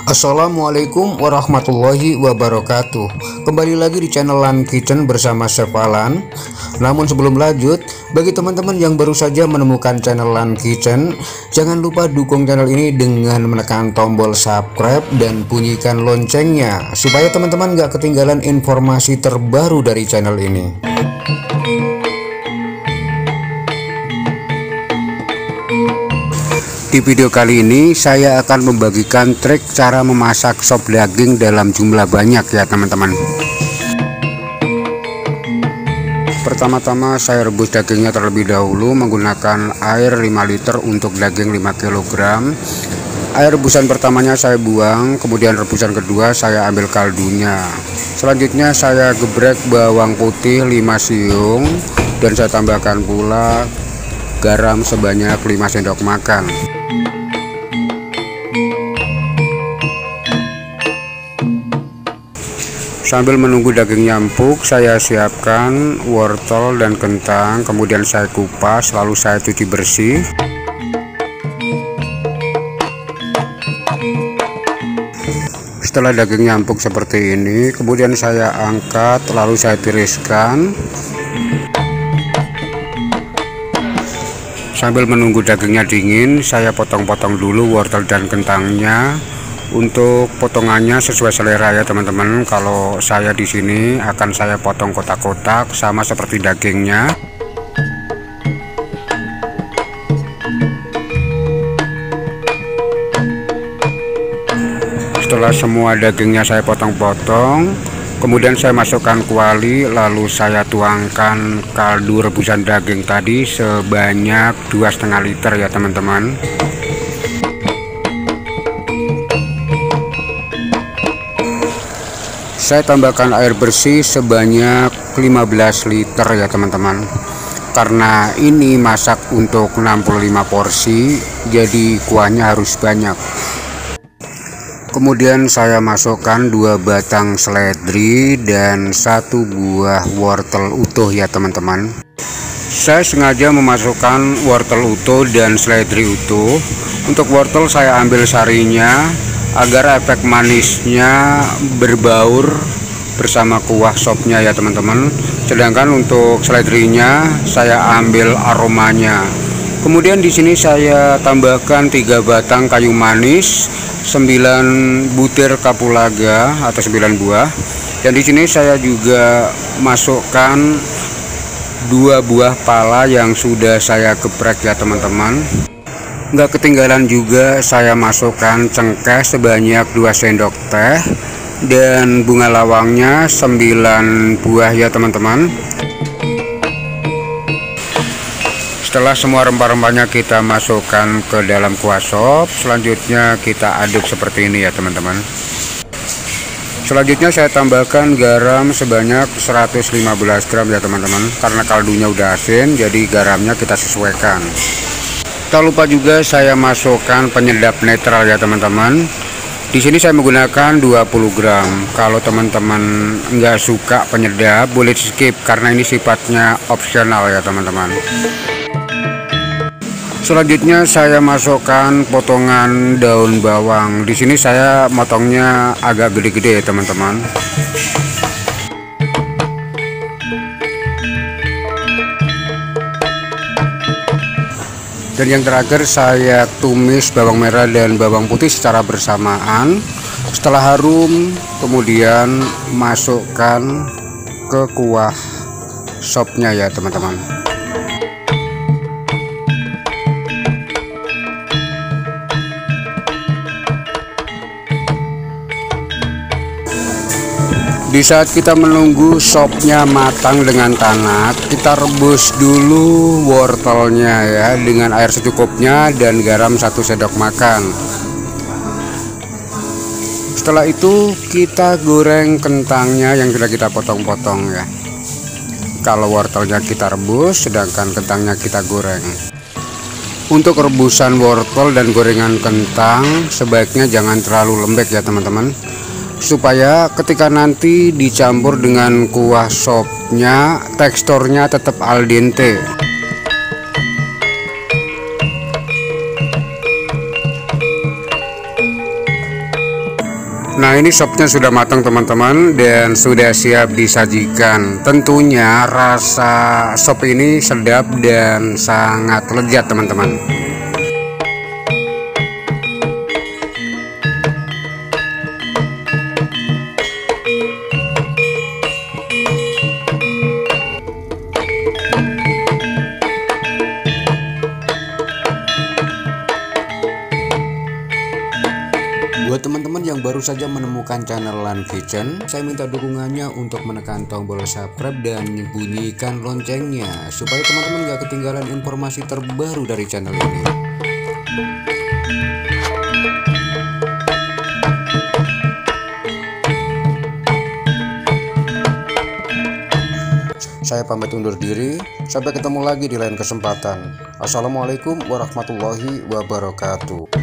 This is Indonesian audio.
Assalamualaikum warahmatullahi wabarakatuh. Kembali lagi di channel Lan Kitchen bersama Chef Alan. Namun sebelum lanjut, bagi teman-teman yang baru saja menemukan channel Lan Kitchen, jangan lupa dukung channel ini dengan menekan tombol subscribe dan bunyikan loncengnya supaya teman-teman gak ketinggalan informasi terbaru dari channel ini. Di video kali ini saya akan membagikan trik cara memasak sop daging dalam jumlah banyak ya teman-teman. Pertama-tama saya rebus dagingnya terlebih dahulu menggunakan air 5 liter untuk daging 5 kg. Air rebusan pertamanya saya buang, kemudian rebusan kedua saya ambil kaldunya. Selanjutnya saya geprek bawang putih 5 siung dan saya tambahkan pula garam sebanyak 5 sendok makan. Sambil menunggu dagingnya empuk, saya siapkan wortel dan kentang, kemudian saya kupas lalu saya cuci bersih. Setelah dagingnya empuk seperti ini, kemudian saya angkat lalu saya tiriskan. Sambil menunggu dagingnya dingin, saya potong-potong dulu wortel dan kentangnya. Untuk potongannya sesuai selera ya teman-teman. Kalau saya di sini akan saya potong kotak-kotak sama seperti dagingnya. Setelah semua dagingnya saya potong-potong, kemudian saya masukkan kuali, lalu saya tuangkan kaldu rebusan daging tadi sebanyak 2,5 liter ya teman-teman. Saya tambahkan air bersih sebanyak 15 liter ya teman-teman. Karena ini masak untuk 65 porsi, jadi kuahnya harus banyak. Kemudian saya masukkan 2 batang seledri dan 1 buah wortel utuh ya teman-teman. Saya sengaja memasukkan wortel utuh dan seledri utuh. Untuk wortel saya ambil sarinya agar efek manisnya berbaur bersama kuah sopnya ya teman-teman. Sedangkan untuk seledrinya saya ambil aromanya. Kemudian di sini saya tambahkan 3 batang kayu manis, 9 butir kapulaga atau 9 buah. Dan di sini saya juga masukkan 2 buah pala yang sudah saya geprek ya teman-teman. Nggak ketinggalan juga saya masukkan cengkeh sebanyak 2 sendok teh dan bunga lawangnya 9 buah ya teman-teman. Setelah semua rempah-rempahnya kita masukkan ke dalam kuah sop, selanjutnya kita aduk seperti ini ya teman-teman. Selanjutnya saya tambahkan garam sebanyak 115 gram ya teman-teman. Karena kaldunya udah asin, jadi garamnya kita sesuaikan. Tak lupa juga saya masukkan penyedap netral ya teman-teman. Di sini saya menggunakan 20 gram. Kalau teman-teman nggak suka penyedap, boleh skip karena ini sifatnya opsional ya teman-teman. Selanjutnya saya masukkan potongan daun bawang. Di sini saya motongnya agak gede-gede ya teman-teman. Dan yang terakhir saya tumis bawang merah dan bawang putih secara bersamaan. Setelah harum, kemudian masukkan ke kuah sopnya ya teman-teman. Di saat kita menunggu sopnya matang dengan tanak, kita rebus dulu wortelnya ya dengan air secukupnya dan garam 1 sendok makan. Setelah itu kita goreng kentangnya yang sudah kita potong-potong ya. Kalau wortelnya kita rebus, sedangkan kentangnya kita goreng. Untuk rebusan wortel dan gorengan kentang sebaiknya jangan terlalu lembek ya teman-teman, supaya ketika nanti dicampur dengan kuah sopnya teksturnya tetap al dente. Nah, ini sopnya sudah matang teman-teman dan sudah siap disajikan. Tentunya rasa sop ini sedap dan sangat lezat teman-teman. Buat teman-teman yang baru saja menemukan channel Lan Kitchen, saya minta dukungannya untuk menekan tombol subscribe dan bunyikan loncengnya supaya teman-teman gak ketinggalan informasi terbaru dari channel ini. Saya pamit undur diri, sampai ketemu lagi di lain kesempatan. Assalamualaikum warahmatullahi wabarakatuh.